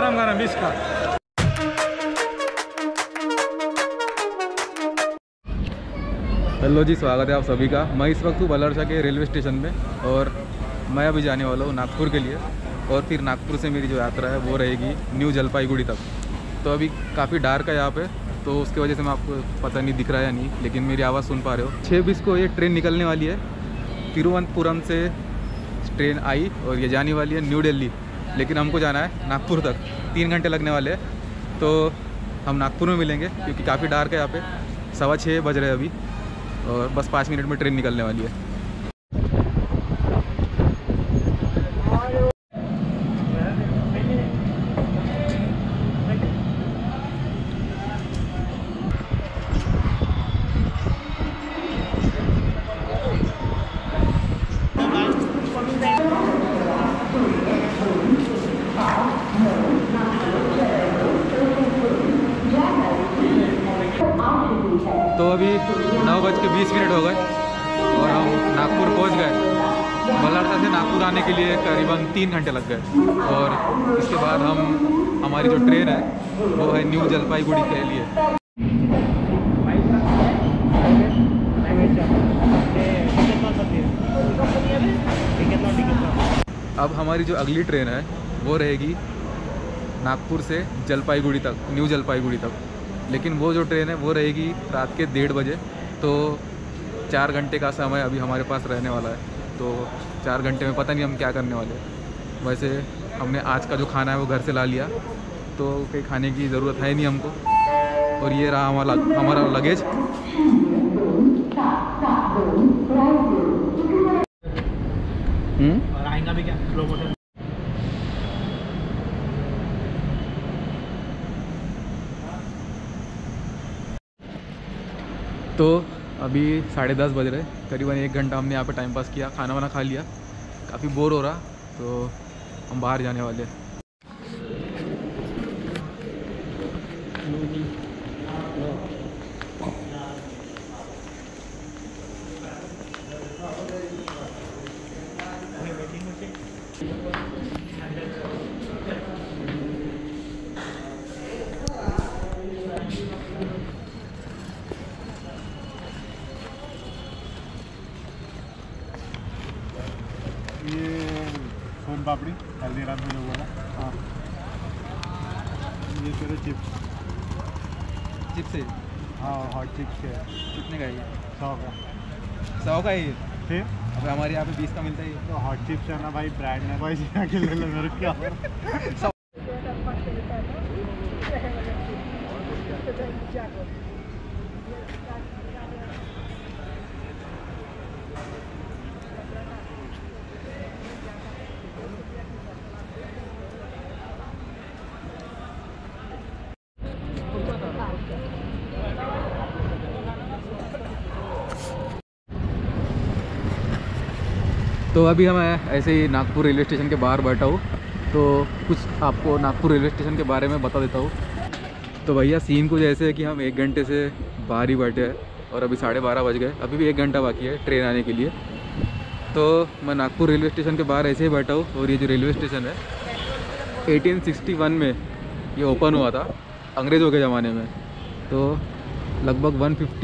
Telangana miss का। Hello ji, स्वागत है आप सभी का। मैं इस वक्त हूँ बलरसा के रेलवे स्टेशन में और मैं अभी जाने वाला हूँ नागपुर के लिए। और फिर नागपुर से मेरी जो यात्रा है वो रहेगी न्यू जलपाईगुड़ी तक। तो अभी काफ़ी डार्क है यहाँ पे, तो उसकी वजह से मैं आपको पता नहीं दिख रहा है नहीं, लेकिन मेरी आवाज़ सुन पा रहे हो। 6:20 को ये ट्रेन निकलने वाली है। तिरुवनंतपुरम से ट्रेन आई और ये जाने वाली है न्यू दिल्ली, लेकिन हमको जाना है नागपुर तक। 3 घंटे लगने वाले हैं, तो हम नागपुर में मिलेंगे क्योंकि काफ़ी डार्क है यहाँ पे। 6:15 बज रहे हैं अभी और बस 5 मिनट में ट्रेन निकलने वाली है। तो अभी 9:20 हो गए और हम नागपुर पहुंच गए। बलरसा से नागपुर आने के लिए करीबन 3 घंटे लग गए और इसके बाद हमारी जो ट्रेन है वो है न्यू जलपाईगुड़ी के लिए। अब हमारी जो अगली ट्रेन है वो रहेगी नागपुर से जलपाईगुड़ी तक, न्यू जलपाईगुड़ी तक। लेकिन वो जो ट्रेन है वो रहेगी रात के 1:30 बजे। तो 4 घंटे का समय अभी हमारे पास रहने वाला है। तो 4 घंटे में पता नहीं हम क्या करने वाले हैं। वैसे हमने आज का जो खाना है वो घर से ला लिया, तो कहीं खाने की ज़रूरत है नहीं हमको। और ये रहा हमारा लगेज। और आएगा भी क्या स्लो मोशन। तो अभी 10:30 बज रहे, करीबन 1 घंटा हमने यहाँ पे टाइम पास किया, खाना वाना खा लिया। काफ़ी बोर हो रहा, तो हम बाहर जाने वाले हैं। ये सोन पापड़ी हल्दीराम में जो बोला। हाँ, ये तेरे चिप्स। चिप्स है? हाँ, हॉट चिप्स के। कितने का है ये? 100 का। 100 का है ये? फिर अब हमारे यहाँ पे 20 का मिलता है ये। तो हॉट चिप्स है ना भाई, ब्रांड है भाई, के ले लो मेरे क्या। तो अभी हम ऐसे ही नागपुर रेलवे स्टेशन के बाहर बैठा हूँ, तो कुछ आपको नागपुर रेलवे स्टेशन के बारे में बता देता हूँ। तो भैया सीन कुछ ऐसे है कि हम 1 घंटे से बाहर ही बैठे हैं और अभी 12:30 बज गए। अभी भी 1 घंटा बाकी है ट्रेन आने के लिए। तो मैं नागपुर रेलवे स्टेशन के बाहर ऐसे ही बैठा हूँ और ये जो रेलवे स्टेशन है 1861 में ये ओपन हुआ था, अंग्रेज़ों के ज़माने में। तो लगभग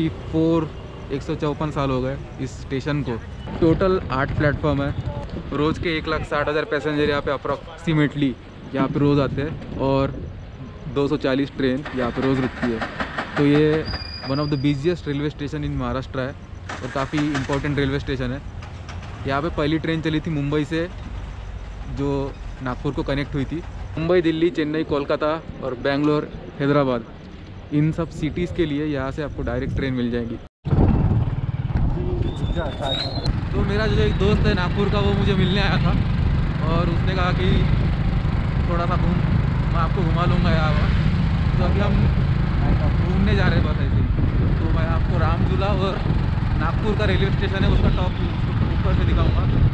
154 साल हो गए इस स्टेशन को। टोटल 8 प्लेटफॉर्म है। रोज़ के 1,60,000 पैसेंजर यहाँ पे अप्रॉक्सीमेटली यहाँ पे रोज़ आते हैं और 240 ट्रेन यहाँ पे रोज़ रुकती है। तो ये one of the busiest railway station in Maharashtra है और काफ़ी इम्पोर्टेंट रेलवे स्टेशन है। यहाँ पे पहली ट्रेन चली थी मुंबई से, जो नागपुर को कनेक्ट हुई थी। मुंबई, दिल्ली, चेन्नई, कोलकाता और बेंगलोर, हैदराबाद, इन सब सिटीज़ के लिए यहाँ से आपको डायरेक्ट ट्रेन मिल जाएगी। तो मेरा जो एक दोस्त है नागपुर का, वो मुझे मिलने आया था और उसने कहा कि थोड़ा सा मैं आपको घुमा लूँगा यहाँ। तो अभी हम घूमने जा रहे हैं बस ऐसे ही। तो मैं आपको रामझूला और नागपुर का रेलवे स्टेशन है उसका टॉप ऊपर से दिखाऊँगा।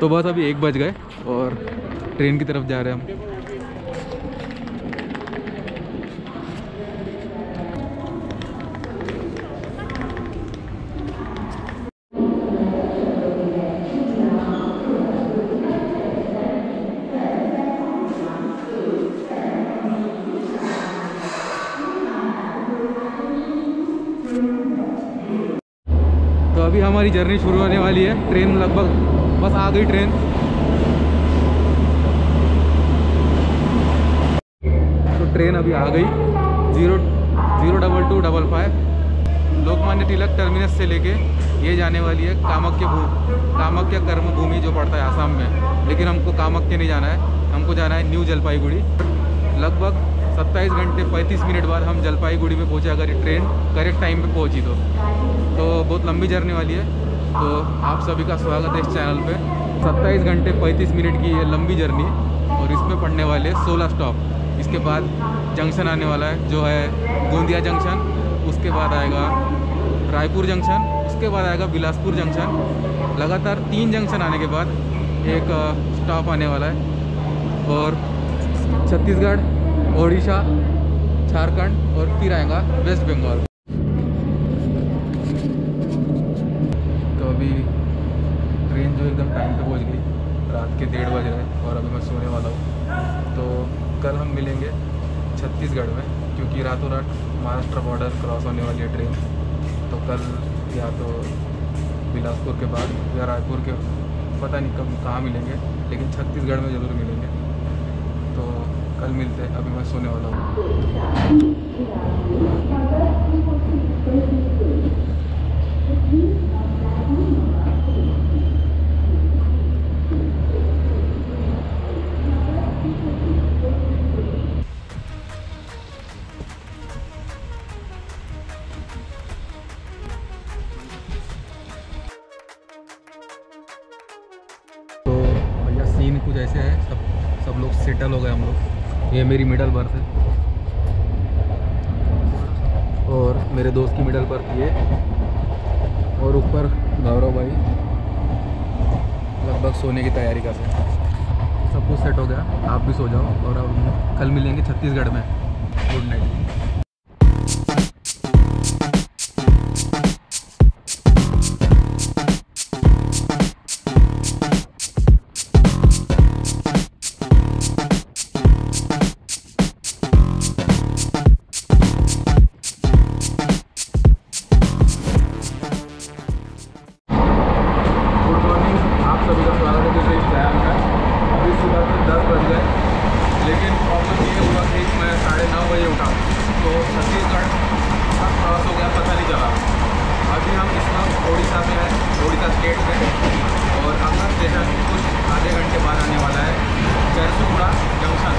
तो बस अभी 1 बज गए और ट्रेन की तरफ जा रहे हैं हम। तो अभी हमारी जर्नी शुरू होने वाली है। ट्रेन लगभग बस आ गई ट्रेन। तो ट्रेन अभी आ गई 00255 लोकमान्य तिलक टर्मिनस से लेके ये जाने वाली है कामाख्या कर्म भूमि जो पड़ता है आसाम में। लेकिन हमको कामाख्या नहीं जाना है, हमको जाना है न्यू जलपाईगुड़ी। लगभग 27 घंटे 35 मिनट बाद हम जलपाईगुड़ी में पहुँचे, अगर ये ट्रेन करेक्ट टाइम पे पहुँची तो बहुत लंबी जर्नी वाली है। तो आप सभी का स्वागत है इस चैनल पे। 27 घंटे 35 मिनट की ये लंबी जर्नी और इसमें पड़ने वाले 16 स्टॉप। इसके बाद जंक्शन आने वाला है जो है गोंदिया जंक्शन, उसके बाद आएगा रायपुर जंक्शन, उसके बाद आएगा बिलासपुर जंक्शन। लगातार 3 जंक्शन आने के बाद एक स्टॉप आने वाला है और छत्तीसगढ़, ओडिशा, झारखंड और फिर आएगा वेस्ट बंगाल। तो अभी ट्रेन जो एकदम टाइम पे पहुंच गई, रात के 1:30 बज रहे हैं और अभी मैं सोने वाला हूँ। तो कल हम मिलेंगे छत्तीसगढ़ में, क्योंकि रातों रात महाराष्ट्र बॉर्डर क्रॉस होने वाली है ट्रेन। तो कल या तो बिलासपुर के बाद या रायपुर के, पता नहीं कब कहाँ मिलेंगे, लेकिन छत्तीसगढ़ में ज़रूर मिलेंगे। तो कल मिलते हैं, अभी मैं सोने वाला हूँ। सीन कुछ ऐसे है, सब लोग सेटल हो गए हम लोग। ये मेरी मिडल बर्थ है और मेरे दोस्त की मिडल बर्थ ये, और ऊपर गौरव भाई लगभग सोने की तैयारी कर रहे हैं। सब कुछ सेट हो गया, आप भी सो जाओ और अब कल मिलेंगे छत्तीसगढ़ में। Good night. लेकिन प्रॉब्लम ये हुआ कि मैं 9:30 बजे उठा, तो छत्तीसगढ़ क्रॉस हो गया, पता नहीं चला। अभी हम इस वक्त ओडिशा में हैं, ओडिशा स्टेट में, और अगला स्टेशन कुछ आधे घंटे बाद आने वाला है झरसुगुड़ा जंक्शन।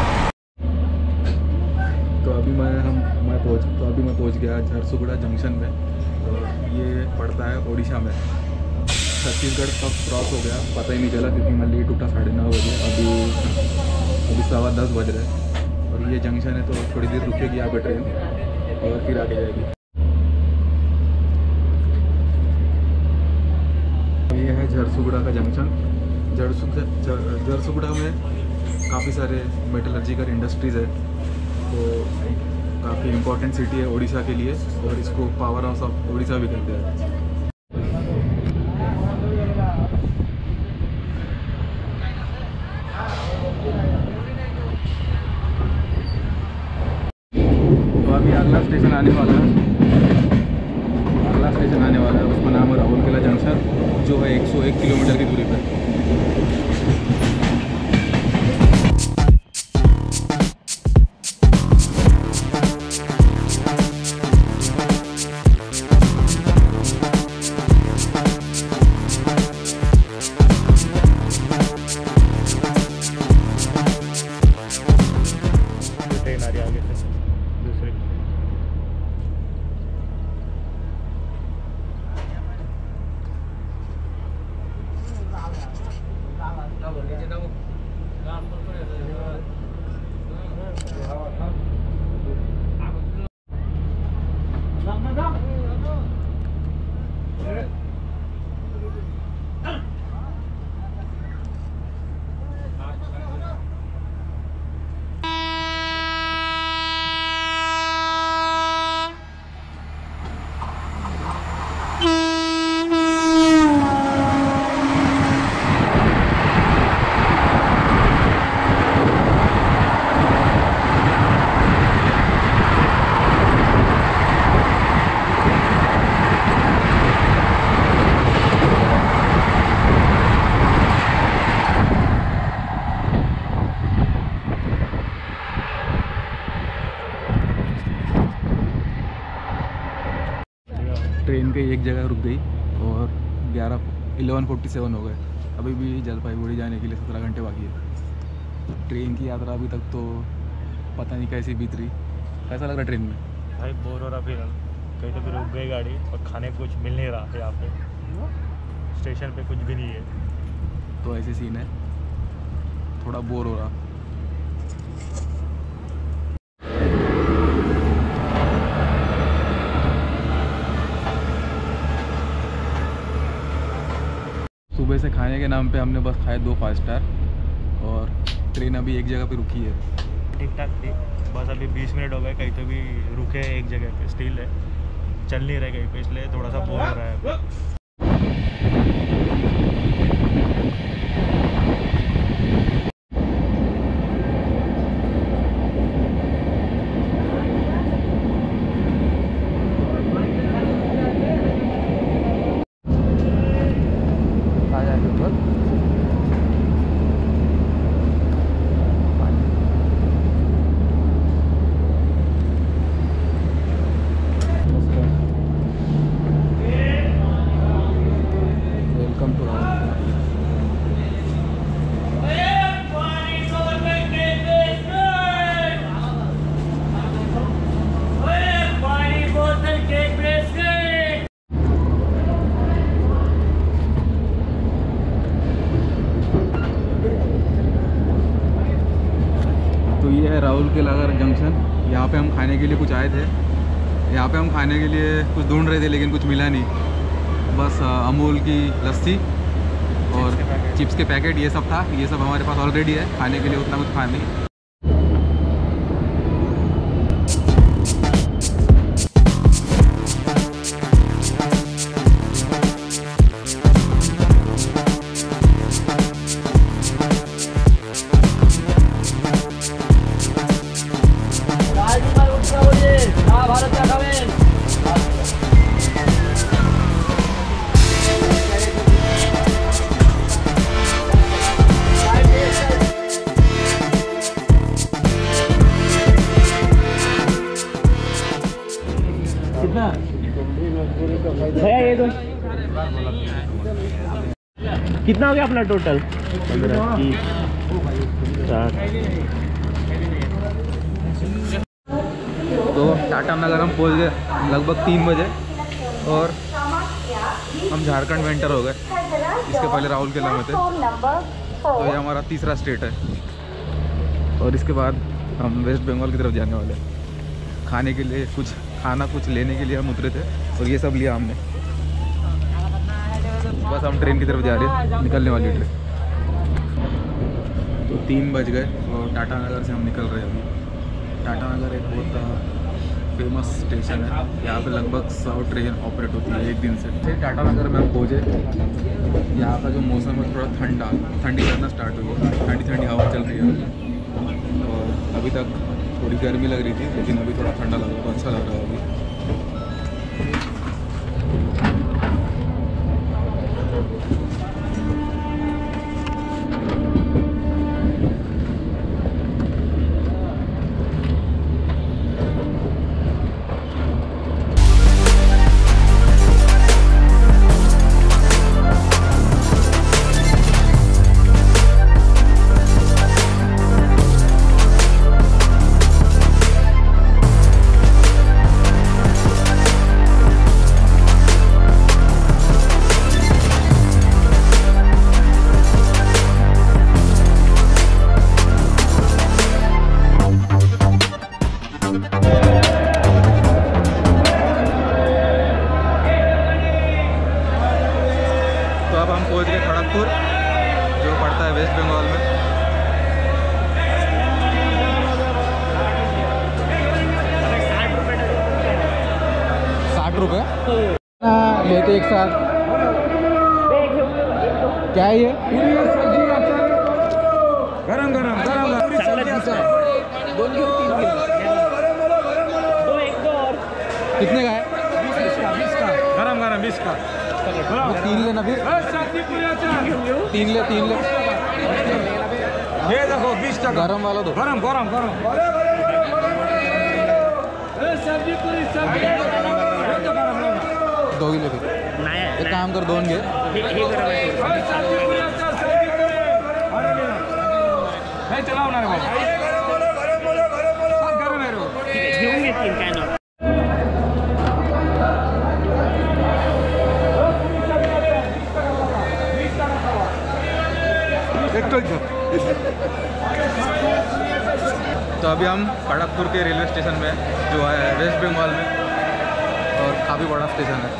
तो अभी मैं पहुंच गया झरसुगुड़ा जंक्शन में। तो ये पड़ता है ओडिशा में। छत्तीसगढ़ कब क्रॉस हो गया पता ही नहीं चला, क्योंकि मैं लेट उठा 9:30 बजे। अभी 10:15 बज रहे हैं और ये जंक्शन है, तो थोड़ी देर रुकेगी यहाँ पर ट्रेन और फिर आगे जाएगी। ये है झरसुगुड़ा का जंक्शन। झरसुगुड़ा में काफ़ी सारे मेटलर्जिकल इंडस्ट्रीज़ है, तो काफ़ी इम्पोर्टेंट सिटी है उड़ीसा के लिए, और इसको पावर हाउस ऑफ उड़ीसा भी कहते हैं। तो अभी अगला स्टेशन आने वाला है, उसका नाम है राउरकेला जंक्शन, जो है 101 किलोमीटर की दूरी पर। ट्रेन आ रही है आगे से दूसरी। ट्रेन के एक जगह रुक गई और 11:47 हो गए। अभी भी जलपाईगुड़ी जाने के लिए 17 घंटे बाकी है। ट्रेन की यात्रा अभी तक तो पता नहीं कैसी बीत रही। कैसा लग रहा है ट्रेन में? भाई बोर हो रहा फिर कहीं तो फिर रुक गई गाड़ी और खाने को कुछ मिल नहीं रहा यहाँ पे, स्टेशन पे कुछ भी नहीं है, तो ऐसे सीन है, थोड़ा बोर हो रहा। सुबह से खाने के नाम पे हमने बस खाए 2 5 स्टार और ट्रेन अभी एक जगह पे रुकी है। ठीक ठाक थी, बस अभी 20 मिनट हो गए कहीं तो भी रुके एक जगह पे, स्टिल है, चल नहीं रहे कहीं पे, इसलिए थोड़ा सा बोर हो रहा है। तो ये है राहुल के नगर जंक्शन। यहाँ पे हम खाने के लिए कुछ आए थे, यहाँ पे हम खाने के लिए कुछ ढूंढ रहे थे लेकिन कुछ मिला नहीं। बस अमूल की लस्सी और चिप्स के पैकेट ये सब था। ये सब हमारे पास ऑलरेडी है, खाने के लिए उतना कुछ खा नहीं। भैया ये दो कितना हो गया अपना टोटल? 15 30 तो टाटा नगर हम पहुंच गए लगभग 3 बजे और हम झारखंड में एंटर हो गए। इसके पहले राहुल केला में थे, तो ये हमारा तीसरा स्टेट है और इसके बाद हम वेस्ट बंगाल की तरफ जाने वाले हैं। खाने के लिए कुछ लेने के लिए हम उतरे थे और ये सब लिया हमने। बस हम ट्रेन की तरफ जा रहे हैं, निकलने वाली ट्रेन। तो 3 बज गए और टाटा नगर से हम निकल रहे हैं अभी। टाटा नगर एक बहुत फेमस स्टेशन है, यहाँ पे लगभग 100 ट्रेन ऑपरेट होती है एक दिन से। टाटा नगर में हम पहुँचे, यहाँ का जो मौसम है थोड़ा ठंडी करना स्टार्ट हुई है, ठंडी हवा चल रही है और अभी तक थोड़ी गर्मी लग रही थी लेकिन अभी थोड़ा ठंडा लग रहा है, तो अच्छा लग रहा है अभी। जो पड़ता है वेस्ट बंगाल में। ₹60 लेते एक साथ। क्या है ये? गरम कितने का है? 20 का। गरम 20 का। 3 लेना फिर। 3 ले। ये देखो 20 का गरम वाला दो। गरम। दोघीले फिर नाही एक काम कर, 2 घे. हे करा घेऊन घेतील काय ना. तो अभी हम खड़गपुर के रेलवे स्टेशन में हैं, जो है वेस्ट बंगाल में, और काफ़ी बड़ा स्टेशन है.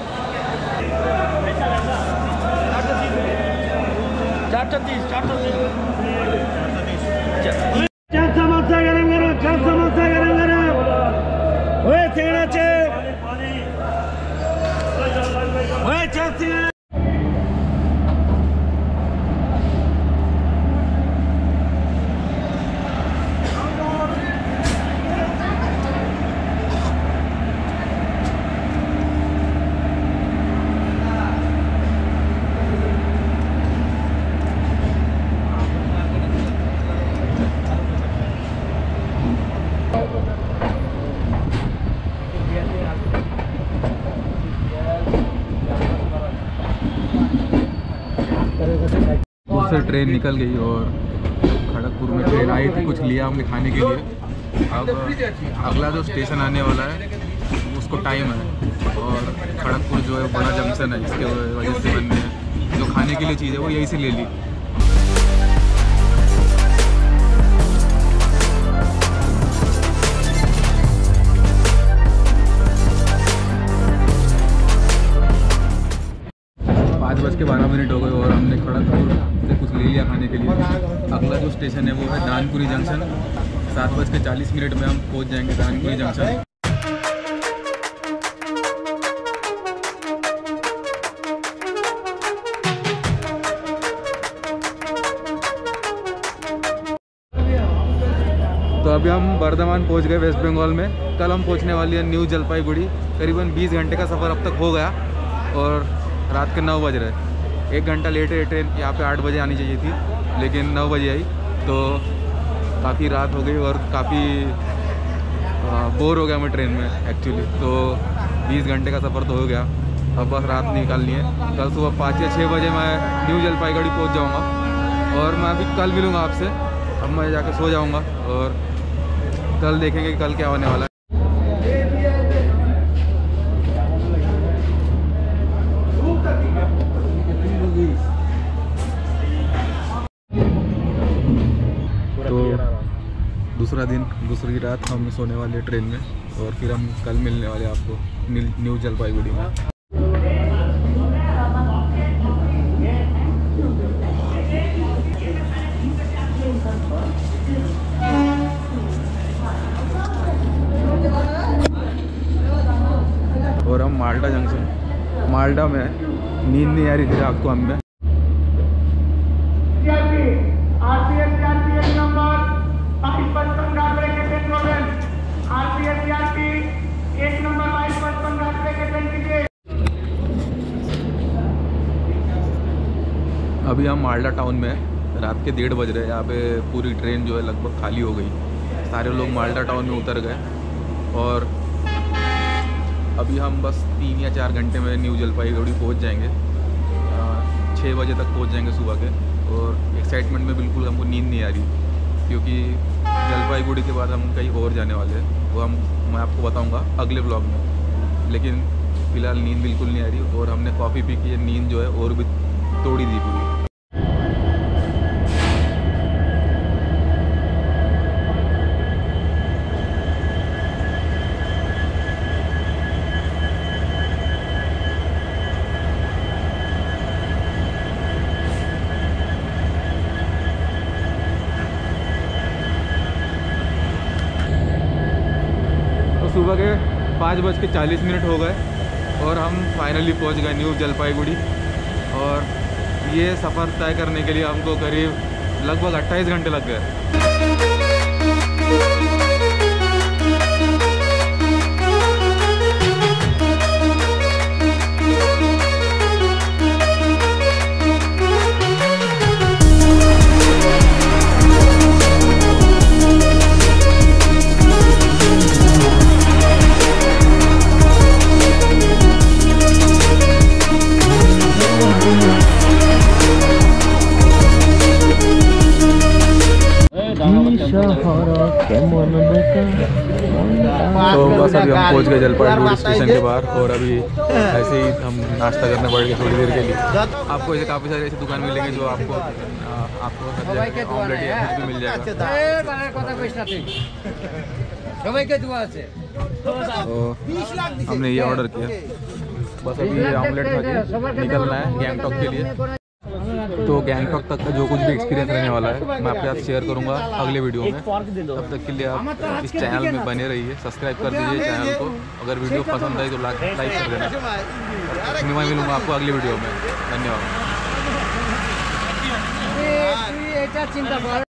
430 चार समोसा गरम गरम, 4 समोसा गरम गरम. होय सिंगडाचे, होय 4 सिंगडा. उससे ट्रेन निकल गई और खड़गपुर में ट्रेन आई थी, कुछ लिया हमने खाने के लिए. अब अगला जो स्टेशन आने वाला है उसको टाइम है, और खड़गपुर जो है बड़ा जंक्शन है, इसके वजह से हमने जो खाने के लिए चीज़ है वो यहीं से ले ली. के 12 मिनट हो गए और हमने खड़गपुर से कुछ ले लिया खाने के लिए. अगला जो स्टेशन है वो है दानपुरी जंक्शन. 7:40 में हम पहुंच जाएंगे दानपुरी जंक्शन. तो अभी हम बर्धमान पहुंच गए वेस्ट बंगाल में. कल हम पहुंचने वाली है न्यू जलपाईगुड़ी. करीबन 20 घंटे का सफ़र अब तक हो गया और रात के 9 बज रहे. 1 घंटा लेट है ट्रेन. यहाँ पे 8 बजे आनी चाहिए थी, लेकिन 9 बजे आई. तो काफ़ी रात हो गई और काफ़ी बोर हो गया मैं ट्रेन में एक्चुअली. तो 20 घंटे का सफ़र तो हो गया, अब बस रात निकालनी है. कल सुबह 5 या 6 बजे मैं न्यू जलपाईगुड़ी पहुँच जाऊँगा और मैं अभी कल मिलूँगा आपसे. अब मैं जाके सो जाऊँगा और कल देखेंगे कि कल क्या होने वाला है. तो दूसरा दिन दूसरी रात हम सोने वाले ट्रेन में और फिर हम कल मिलने वाले आपको न्यू जलपाईगुड़ी में. और हम माल्टा जंक्शन, माल्टा में नींद नहीं आ रही थी रात को हमें. अभी हम माल्टा टाउन में हैं. रात के 1:30 बज रहे हैं. यहाँ पे पूरी ट्रेन जो है लगभग खाली हो गई. सारे लोग माल्टा टाउन में उतर गए और अभी हम बस 3 या 4 घंटे में न्यू जलपाईगुड़ी पहुँच जाएंगे. 6 बजे तक पहुँच जाएंगे सुबह के. और एक्साइटमेंट में बिल्कुल हमको नींद नहीं आ रही, क्योंकि जलपाईगुड़ी के बाद हम कहीं और जाने वाले हैं. वो मैं आपको बताऊंगा अगले ब्लॉग में. लेकिन फ़िलहाल नींद बिल्कुल नहीं आ रही और हमने कॉफ़ी पी के नींद जो है और भी तोड़ी दी पूरी. सुबह के 5:40 हो गए और हम फाइनली पहुंच गए न्यू जलपाईगुड़ी. और ये सफ़र तय करने के लिए हमको करीब लगभग 28 घंटे लग गए. तो बस अभी हम पहुंच गए जलपाईगुड़ी स्टेशन के बाहर और अभी ऐसे ही हम नाश्ता करने पड़ गए थोड़ी देर के लिए। आपको ऐसे काफ़ी सारे ऐसी दुकान मिलेंगे जो आपको ऑमलेट या कुछ भी मिल जाएगा। तो हमने ये ऑर्डर किया, बस अभी ये ऑमलेट खा के निकलना है गैंगटॉक के लिए। तो गैंगटॉक तक का जो कुछ भी एक्सपीरियंस रहने वाला है मैं आपके साथ शेयर करूंगा अगले वीडियो में। तब तक के लिए आप इस चैनल में बने रहिए, सब्सक्राइब कर दीजिए चैनल को। अगर वीडियो पसंद आई तो लाइक कर देना। मैं मिलूंगा आपको अगली वीडियो में। धन्यवाद।